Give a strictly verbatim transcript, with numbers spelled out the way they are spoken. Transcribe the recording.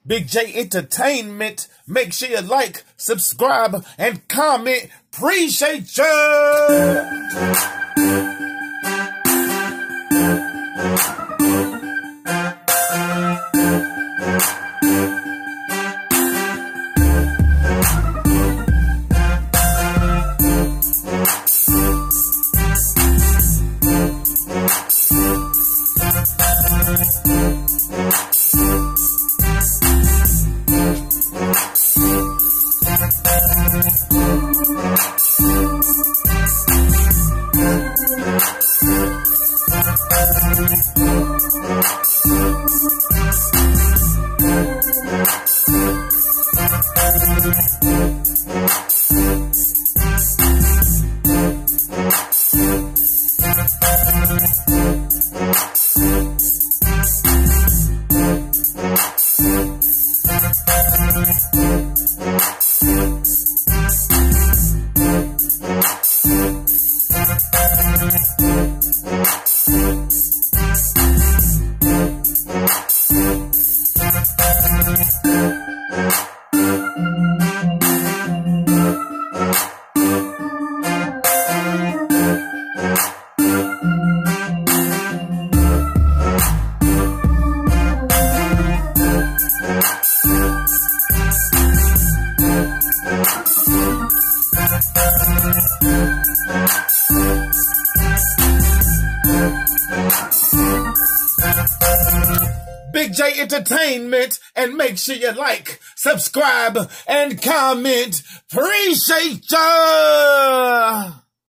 Big J Entertainment. Make sure you like, subscribe, and comment. Appreciate ya. Big J Entertainment, and make sure you like, subscribe, and comment. Appreciate ya!